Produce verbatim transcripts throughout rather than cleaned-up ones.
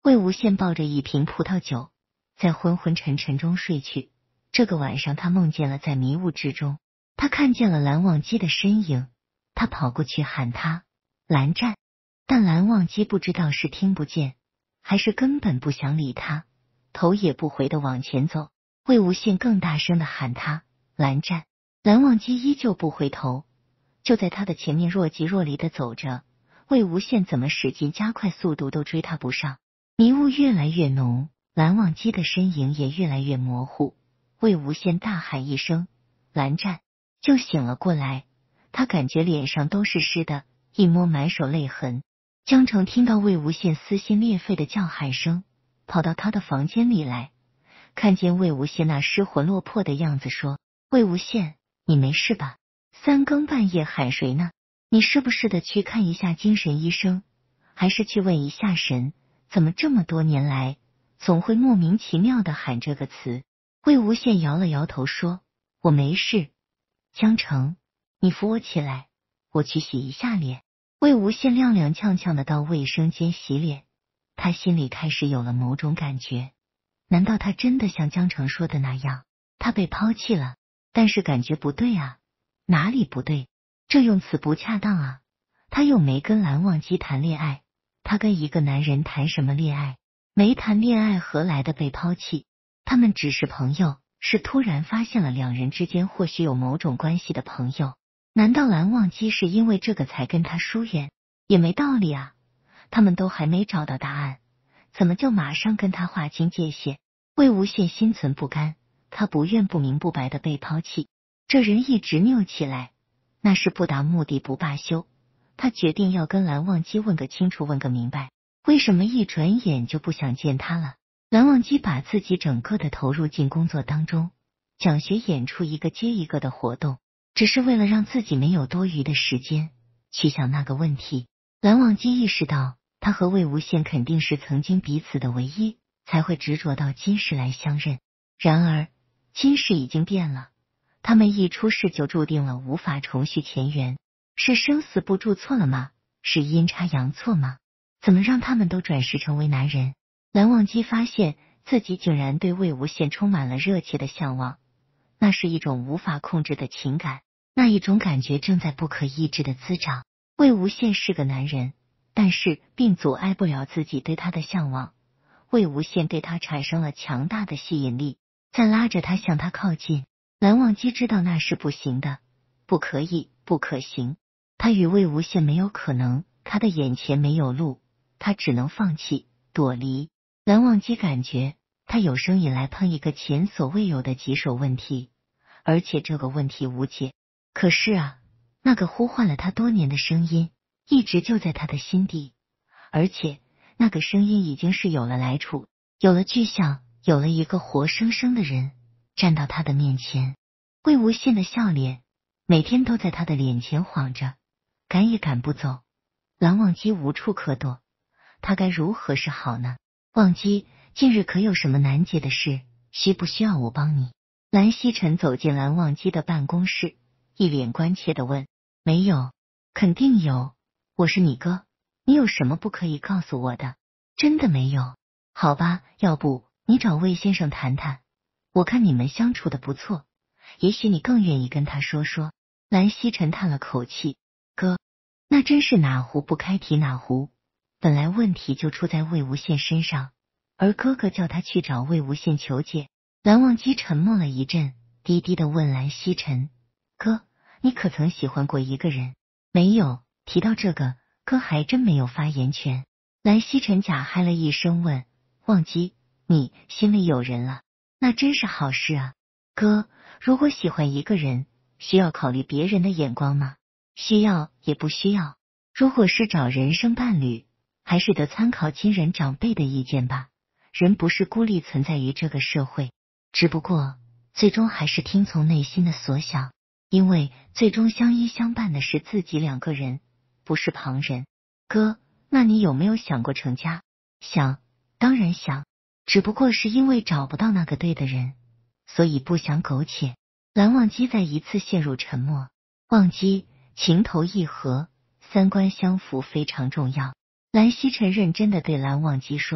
魏无羡抱着一瓶葡萄酒，在昏昏沉沉中睡去。这个晚上，他梦见了在迷雾之中，他看见了蓝忘机的身影，他跑过去喊他蓝湛，但蓝忘机不知道是听不见，还是根本不想理他，头也不回的往前走。魏无羡更大声的喊他蓝湛，蓝忘机依旧不回头，就在他的前面若即若离的走着。魏无羡怎么使劲加快速度都追他不上，迷雾越来越浓，蓝忘机的身影也越来越模糊。魏无羡大喊一声蓝湛，就醒了过来，他感觉脸上都是湿的，一摸满手泪痕。江澄听到魏无羡撕心裂肺的叫喊声，跑到他的房间里来，看见魏无羡那失魂落魄的样子，说：魏无羡，你没事吧？三更半夜喊谁呢？你是不是得去看一下精神医生，还是去问一下神？怎么这么多年来总会莫名其妙的喊这个词？魏无羡摇了摇头说：我没事。江澄，你扶我起来，我去洗一下脸。魏无羡踉踉跄跄的到卫生间洗脸，他心里开始有了某种感觉，难道他真的像江澄说的那样，他被抛弃了？但是感觉不对啊，哪里不对？这用词不恰当啊，他又没跟蓝忘机谈恋爱，他跟一个男人谈什么恋爱？没谈恋爱何来的被抛弃？他们只是朋友，是突然发现了两人之间或许有某种关系的朋友。难道蓝忘机是因为这个才跟他疏远？也没道理啊，他们都还没找到答案，怎么就马上跟他划清界限？魏无羡心存不甘，他不愿不明不白的被抛弃，这人一执拗起来，那是不达目的不罢休。他决定要跟蓝忘机问个清楚，问个明白，为什么一转眼就不想见他了？蓝忘机把自己整个的投入进工作当中，讲学演出一个接一个的活动，只是为了让自己没有多余的时间去想那个问题。蓝忘机意识到，他和魏无羡肯定是曾经彼此的唯一，才会执着到今世来相认。然而今世已经变了，他们一出世就注定了无法重续前缘。是生死簿注错了吗？是阴差阳错吗？怎么让他们都转世成为男人？蓝忘机发现自己竟然对魏无羡充满了热切的向往，那是一种无法控制的情感，那一种感觉正在不可抑制的滋长。魏无羡是个男人，但是并阻碍不了自己对他的向往。魏无羡对他产生了强大的吸引力，在拉着他向他靠近。蓝忘机知道那是不行的，不可以，不可行。他与魏无羡没有可能，他的眼前没有路，他只能放弃，躲离。蓝忘机感觉他有生以来碰一个前所未有的棘手问题，而且这个问题无解。可是啊，那个呼唤了他多年的声音一直就在他的心底，而且那个声音已经是有了来处，有了具象，有了一个活生生的人站到他的面前。魏无羡的笑脸每天都在他的脸前晃着，赶也赶不走。蓝忘机无处可躲，他该如何是好呢？忘机，近日可有什么难解的事？需不需要我帮你？蓝曦臣走进蓝忘机的办公室，一脸关切的问。没有。肯定有，我是你哥，你有什么不可以告诉我的？真的没有。好吧，要不你找魏先生谈谈，我看你们相处的不错，也许你更愿意跟他说说。蓝曦臣叹了口气，哥，那真是哪壶不开提哪壶，本来问题就出在魏无羡身上，而哥哥叫他去找魏无羡求解。蓝忘机沉默了一阵，低低的问蓝曦臣，哥，你可曾喜欢过一个人？没有。提到这个，哥还真没有发言权。蓝曦臣假嗨了一声问，忘机，你心里有人了？那真是好事啊。哥，如果喜欢一个人，需要考虑别人的眼光吗？需要也不需要。如果是找人生伴侣，还是得参考亲人长辈的意见吧。人不是孤立存在于这个社会，只不过最终还是听从内心的所想，因为最终相依相伴的是自己两个人，不是旁人。哥，那你有没有想过成家？想，当然想，只不过是因为找不到那个对的人，所以不想苟且。蓝忘机再一次陷入沉默。忘机，情投意合，三观相符非常重要。蓝曦臣认真的对蓝忘机说。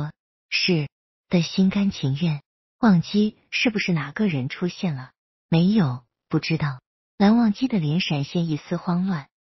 是的，心甘情愿。忘机是不是哪个人出现了？没有，不知道。蓝忘机的脸闪现一丝慌乱，